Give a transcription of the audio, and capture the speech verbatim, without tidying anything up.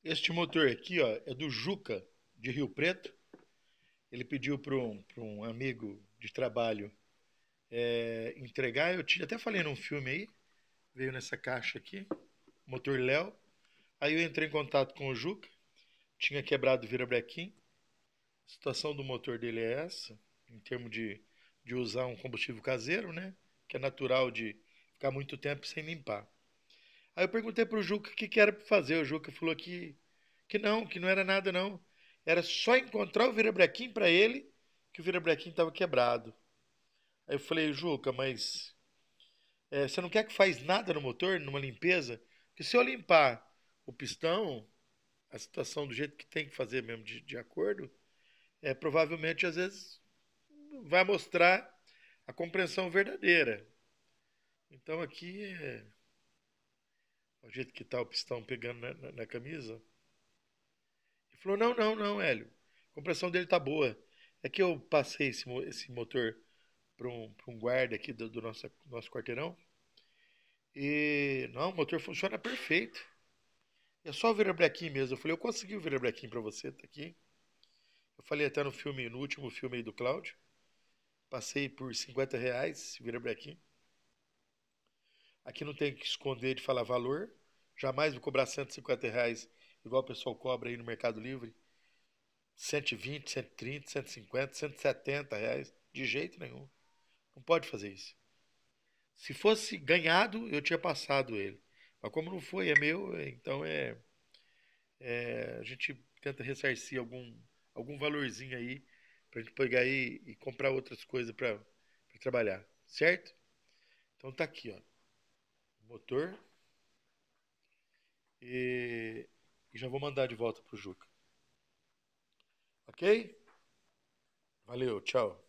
Este motor aqui, ó, é do Juca, de Rio Preto. Ele pediu para um, para um amigo de trabalho é, entregar. Eu tinha, até falei num filme aí, veio nessa caixa aqui, motor Léo. Aí eu entrei em contato com o Juca, tinha quebrado o virabrequim. A situação do motor dele é essa, em termos de, de usar um combustível caseiro, né? Que é natural de ficar muito tempo sem limpar. Aí eu perguntei pro Juca o que, que era para fazer. O Juca falou que, que não, que não era nada não. Era só encontrar o virabrequim para ele, que o virabrequim estava quebrado. Aí eu falei, Juca, mas é, você não quer que faz nada no motor, numa limpeza? Porque se eu limpar o pistão, a situação do jeito que tem que fazer mesmo, de, de acordo, é, provavelmente às vezes vai mostrar a compreensão verdadeira. Então aqui é o jeito que está o pistão pegando na, na, na camisa. Ele falou, não, não, não, Hélio. A compressão dele tá boa. É que eu passei esse, esse motor para um, pra um guarda aqui do, do nosso, nosso quarteirão. E não, o motor funciona perfeito. É só o virabrequim mesmo. Eu falei, eu consegui o virabrequim para você, tá aqui. Eu falei até no filme, no último filme aí do Cláudio. Passei por cinquenta reais esse virabrequim. Aqui não tem que esconder de falar valor. Jamais vou cobrar cento e cinquenta reais, igual o pessoal cobra aí no Mercado Livre. cento e vinte, cento e trinta, cento e cinquenta, cento e setenta reais. De jeito nenhum. Não pode fazer isso. Se fosse ganhado, eu tinha passado ele. Mas como não foi, é meu, então é, é, a gente tenta ressarcir algum, algum valorzinho aí pra gente pegar aí e comprar outras coisas para trabalhar, certo? Então tá aqui, ó, o motor e, e já vou mandar de volta pro Juca. Ok? Valeu, tchau.